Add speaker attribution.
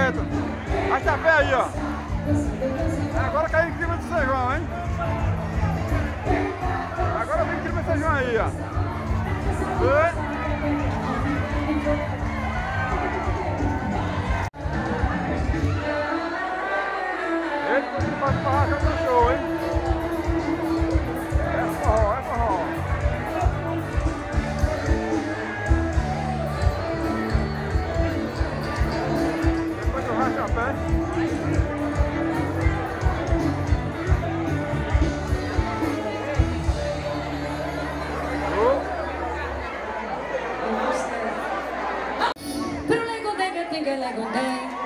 Speaker 1: reto. Arrasta a pé aí, ó. Agora caiu em cima do São João, hein? Agora vem em cima do São João aí, ó. Eita, que faz barraca do show, hein? É forró, é forró. Depois eu racho a pé.
Speaker 2: Pero le conté que tenga la conté.